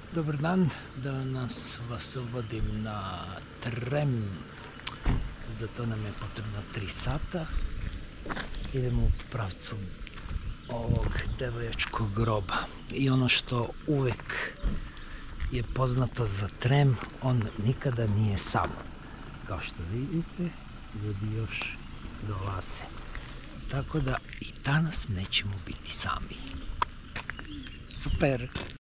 Dobar dan, danas vas vodim na Trem, za to nam je potrebno 3 sata. Idemo u pravcu ovog devojačkog groba. I ono što uvek je poznato za Trem, on nikada nije sam. Kao što vidite, ljudi još dolaze. Tako da i danas nećemo biti sami. Super!